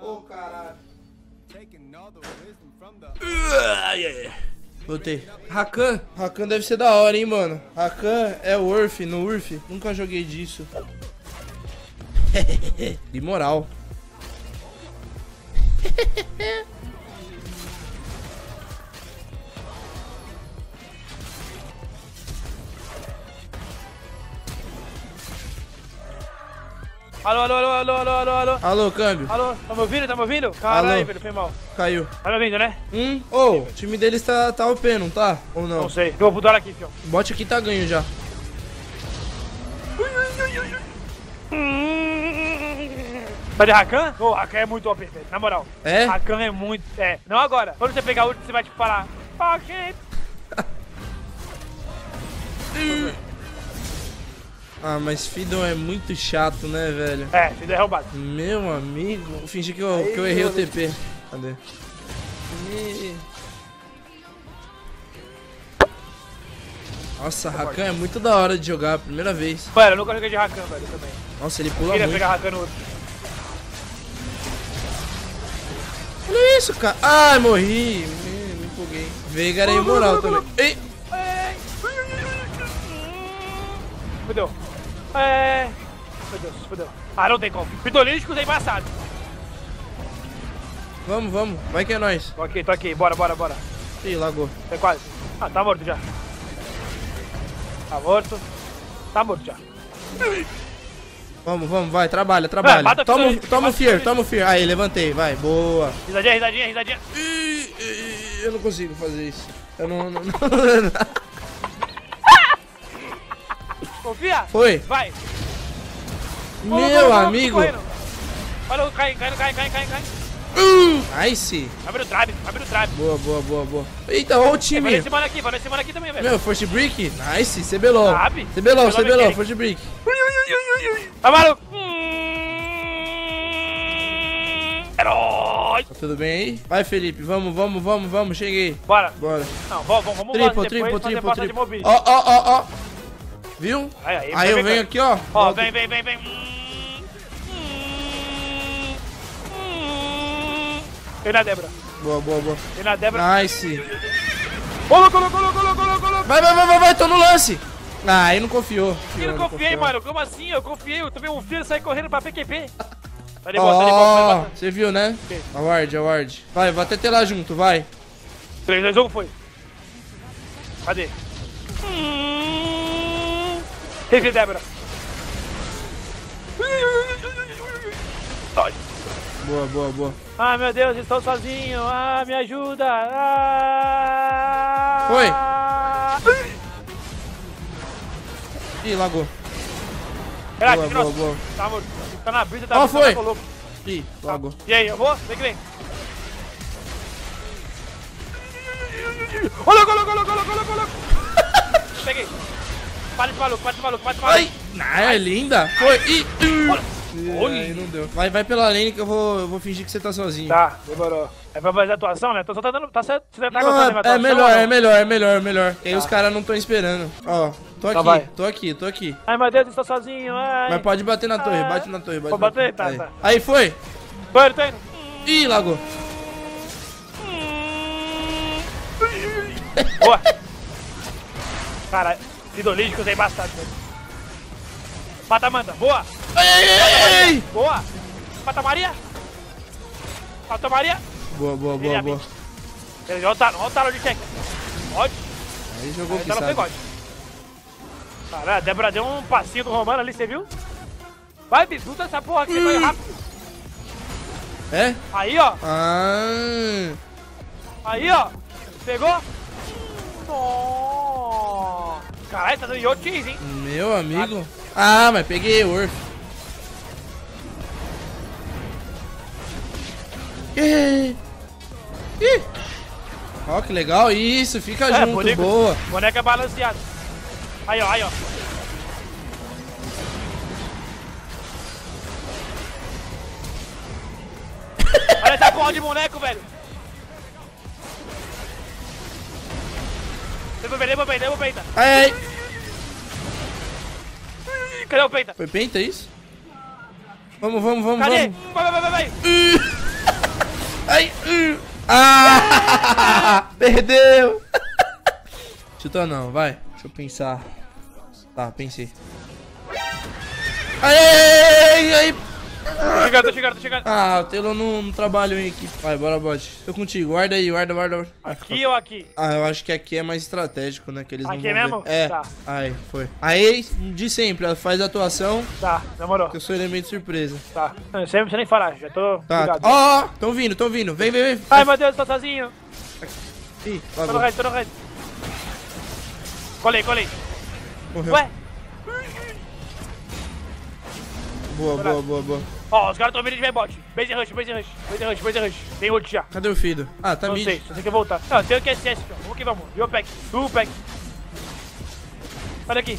Ô, caralho. Botei. Rakan. Rakan deve ser da hora, hein, mano. Rakan é Urf, no Urf. Nunca joguei disso. De moral. Alô, alô, alô, alô, alô, alô, alô. Alô, câmbio. Alô, tá me ouvindo? Tá me ouvindo? Caralho, Alô. velho, foi mal. Caiu. Tá me ouvindo, né? Ô, o time deles tá OP, não tá? Ou não? Não sei. Eu vou botar aqui, fião. O bot aqui tá ganho já. Tá de Rakan? Ô, Rakan é muito OP, velho. Na moral. É? Rakan é muito... É. Não agora. Quando você pegar o ult, você vai, tipo, falar... Fuck. Ah, mas Fiddle é muito chato, né, velho? É, você deu roubado. Meu amigo. Vou fingir que eu errei o TP. Cadê? Nossa, Rakan é muito da hora de jogar, primeira vez. Mano, eu nunca joguei de Rakan, velho, também. Nossa, ele pula Queria muito. pegar Rakan no outro. Olha isso, cara. Ai, morri. Me empolguei. Veigar é imoral também. Ei. Fudeu. Meu Deus, fudeu. Ah, não tem como. Pitolísticos é embaçado. Vamos. Vai que é nóis. Tô aqui. Bora. Ih, lagou. É quase. Ah, tá morto já. Tá morto já. Vamos, vai, trabalha. Mata Toma o fear. Aí, levantei, vai, boa. Risadinha. Eu não consigo fazer isso. Eu não. Confia? Foi. Vai. Meu amigo. Olha, cai. Nice. Abre o trap. Boa. Eita, olha o Vai time. nesse mano aqui também, velho. Meu, first brick. Nice, CBLOL. Sabe? CBLOL, mecânica. first brick. Tá maluco? Herói. Tá tudo bem aí? Vai, Felipe, vamos, cheguei. Bora. Não, vamos triplo. Ó. Viu? Aí eu venho aqui, ó. Ó, vem. Vem na Débora. Boa. Vem na Débora. Nice. Colocou. Vai, tô no lance. Ah, aí não confiou. Eu não confiei, mano. Como assim? Eu confiei. Eu tomei um fio e saí correndo pra PQP. Tá de Ó, boa. você viu, né? Ok. Award. Vai, vou até ter lá junto, vai. 3, 2, 1, foi. Cadê? Revê, Débora. Dói. Boa. Ah, meu Deus, estou sozinho. Ah, me ajuda. Foi. Ih, lagou. Caraca, Boa. Tá morto. Tá na brisa, tá Ó, foi. tá louco. Ih, lagou. E aí, eu vou? Vem que vem. Olha. Peguei. Para esse maluco. Ai, é linda. Foi. Ih. Olha. Aí não deu. Vai pela lane que eu vou fingir que você tá sozinho. Tá, demorou. É pra fazer a atuação, né? Só tá dando. Tá certo? Você tá Não, gostando da minha atuação? é melhor. E aí os caras não estão esperando. Ó, tô aqui. Ai, meu Deus, estou sozinho. Ai. Mas pode bater na torre, bate na torre. Vou bater? Tá. Aí foi. Tô indo. Ih, lagou. Boa. Caralho, idolísticos é embaçado, velho. Mata Amanda, boa. Ei. Boa. Mata Maria. Boa. Olha o talo de check. Ótimo. Aí jogou Ela foi God. Caralho, a Débora deu um passinho do Romano ali, você viu? Vai, luta essa porra aqui, vai rápido. É? Aí, ó. Aí, ó. Pegou? Nossa. Caralho, tá dando Yotis, hein? Meu amigo. Ah, mas peguei o Urf. Ih. Ó, que legal. Isso, fica junto, boneco, boa. Boneca balanceada. Aí, ó. Olha essa porra de boneco, velho. Devolver, peita. Ai. Cadê o peita? Foi penta isso? Vamos. Cadê? Vai. Perdeu! Chuta não, vai. Deixa eu pensar. Tá, pensei. Aí! Tô chegando. Ah, o Telo não trabalha em equipe. Vai, bora, bot. Tô contigo, guarda aí, guarda. Aqui ou aqui? Ah, eu acho que aqui é mais estratégico, né? Que eles Aqui não vão mesmo? ver. É, Tá. aí, foi. Aí, de sempre, ela faz a atuação, Tá, demorou. que eu sou elemento surpresa. Tá. Não sei nem falar, já tô Tá, ligado. ó, tão vindo. Vem. Ai, meu Deus, tô sozinho. Ih, Tô no lagou. red. Colei. Morreu. Ué? Boa. Ó, os caras tão vindo de bot. Base rush. Tem ult já. Cadê o Fido? Ah, tá Não mid. sei, só sei que eu voltar. Não, tem o QSS, filho. Vamos que vamos. Viu o pack? Olha aqui.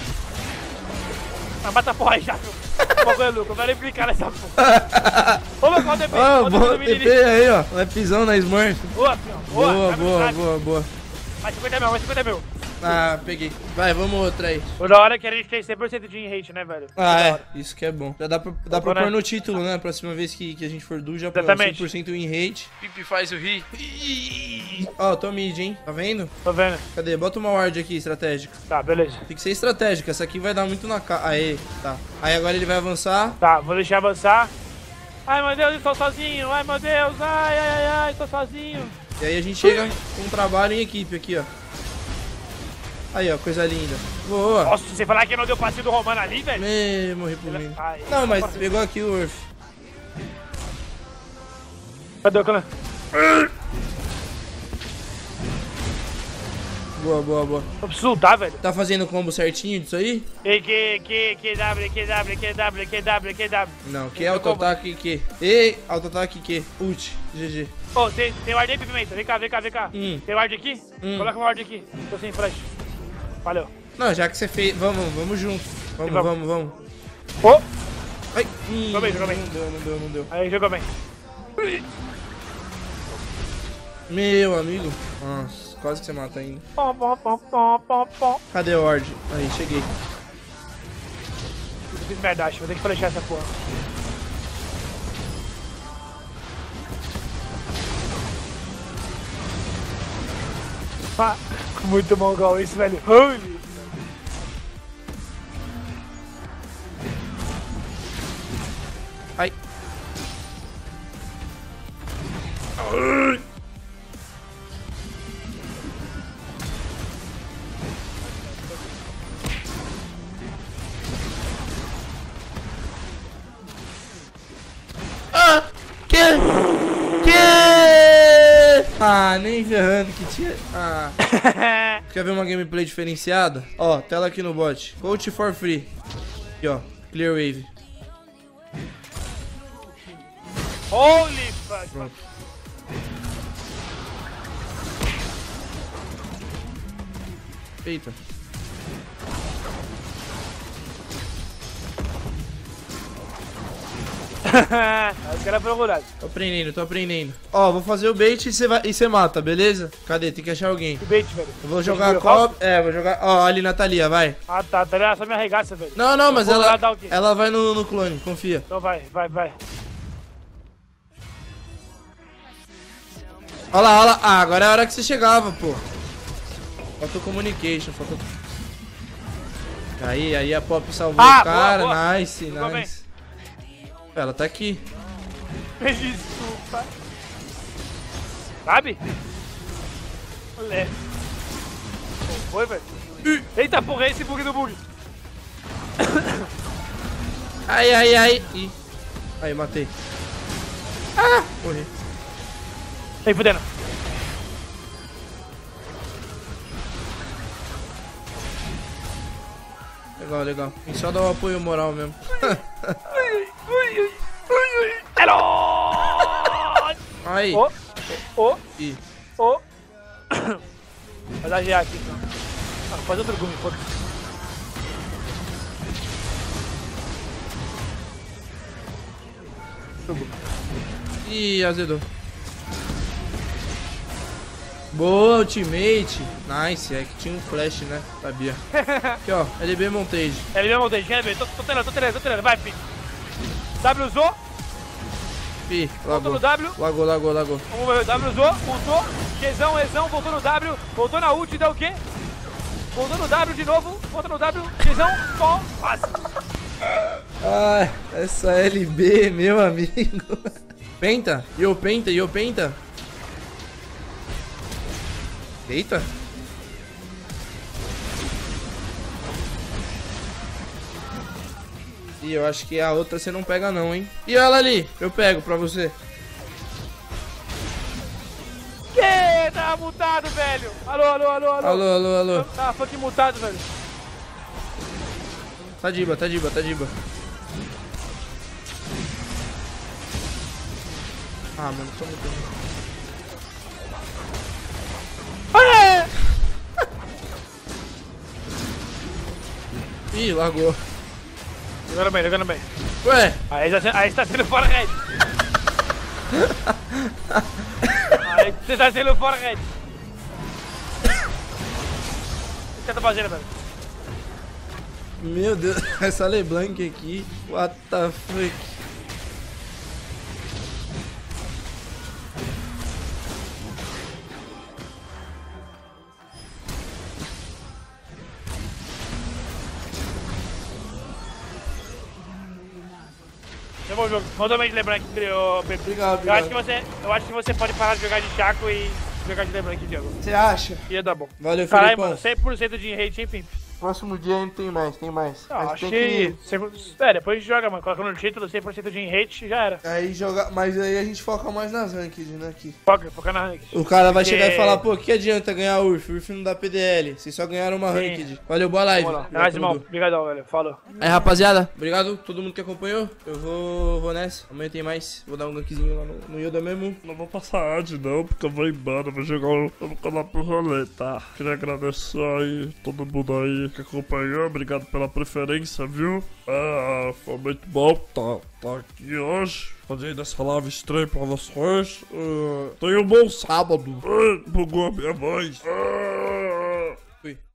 Ah, mata a porra aí já, filho. Bagulho louco, eu vou nem brincar nessa porra. Ô, meu, qual o TP? Ó, bom TP aí, ó. Lepizão na Smurf. Boa, filho. Boa. Mais 50 mil. Ah, peguei. Vai, vamos outra aí. Toda hora que a gente tem 100% de rate, né, velho? Ah, Toda é. hora. Isso que é bom. Já dá pra Né? pôr no título, né? Próxima vez que a gente for do, já põe Exatamente. 100% win rate. Pipi faz o ri. Ó, tô mid, hein? Tá vendo? Tô vendo. Cadê? Bota uma ward aqui, estratégica. Tá, beleza. Tem que ser estratégica. Essa aqui vai dar muito na cara. Aê, tá. Aí agora ele vai avançar. Tá, vou deixar avançar. Ai, meu Deus, estou sozinho. Ai, meu Deus. Ai, estou sozinho. E aí a gente chega com um trabalho em equipe aqui, ó. Aí, ó, coisa linda. Boa. Nossa, se você falar que não deu passinho do Romano ali, velho. Morri por mim. Ai, Não, mas pegou aqui o Urf. Cadê o clã? Boa. Eu preciso ultar, velho. Tá fazendo o combo certinho disso aí? QW. Não, que é auto-ataque que? E auto-ataque que? Ult, GG. Ô, tem ward aí, Pimenta. Vem cá. Tem ward aqui? Coloca uma ward aqui. Tô sem flash. Valeu. Não, já que você fez. Vamos junto. Vamos. Ô! Ai, Jogou bem. Não deu. Aí, jogou bem. Meu amigo. Nossa, quase que você mata ainda. Pom. Cadê o Ward? Aí, cheguei. Fiz merda, vou ter que flechar essa porra. Ah, muito mongol isso, velho. Holy. Ai. Ah! Que? Ah, nem ferrando que tinha. Ah. Quer ver uma gameplay diferenciada? Ó, tela aqui no bot. Coach for free. Aqui, ó. Clear wave. Holy fuck. Pronto. Eita. Os caras foram rodados. Tô aprendendo. Ó, vou fazer o bait e você mata, beleza? Cadê? Tem que achar alguém. Que bait, velho. Eu vou jogar a cop. É, vou jogar. Ó, ali Natalia, vai. Ah, tá ligado? Só me arregaça, velho. Não, mas vou lá dar ela, o quê? ela vai no clone, confia. Então vai. Olha lá. Ah, agora é a hora que você chegava, pô. Faltou communication, Aí a Pop salvou o cara. Boa. Nice. Ela tá aqui. Desculpa. Sabe? Moleque. Foi, velho. Eita porra, é esse bug do bug. Ai. Ih. Aí, matei. Ah, morri. Tá aí, fudendo. Legal. Tem só dar um apoio moral mesmo. Hello! Aí. Ih. Vai dar GA aqui, então. Ah, faz outro gumi, foda-se. Ih, azedou. Boa, ultimate. Nice, é que tinha um flash, né? Sabia. Aqui, ó, LB Montage. LB Montage, LB, tô treinando. Vai, filho. W usou. Ih, Voltou no lagou. W. Lagou. Vamos ver, W usou, ultou. Qzão, Ezão, voltou no W. Voltou na ult, deu o quê? Voltou no W de novo. Volta no W. Qzão, bom, fácil. Ai, essa LB, meu amigo. Penta? Yo penta? Eita. Ih, eu acho que a outra você não pega não, hein? E ela ali, eu pego pra você. Que? Tava mutado, velho. Alô. Tava fucking mutado, velho. Tá diba. Ah, mano, tô muito... Olha! Ih, largou. Jogando bem. Ué, Aí está sendo fora red. Aí você tá sendo fora red. O que você tá fazendo, velho? meu Deus, essa LeBlanc aqui, what the fuck. Levou o jogo. Totalmente LeBlanc criou. Obrigado. Eu acho que você pode parar de jogar de Chaco e jogar de LeBlanc, Diego. Você acha? Ia dar bom. Valeu, Caralho, Felipão. mano, 100% de rate, hein, Pimp? Próximo dia ainda tem mais. Não, Mas acho tem que... depois joga, mano. Coloca no título 100% de rate, já era. Aí joga, mas aí a gente foca mais nas ranked, né, aqui. Foca na ranked. O cara vai Porque- chegar e falar, pô, que adianta ganhar URF? URF não dá PDL, vocês só ganharam uma Sim. ranked. Valeu, boa live. Vamos lá. É Obrigado, nóis, irmão. Dudu. Obrigadão, velho. Falou. Aí, rapaziada, obrigado todo mundo que acompanhou. Eu vou nessa, amanhã tem mais. Vou dar um gankzinho lá no Yoda mesmo. Não vou passar ad não, porque eu vou embora, vou jogar eu vou colar pro rolê, tá? Queria agradecer aí todo mundo aí que acompanhou, obrigado pela preferência, viu? Foi muito bom tá aqui hoje, fazendo essa live estranha pra vocês. Tenha um bom sábado. Bugou a minha voz.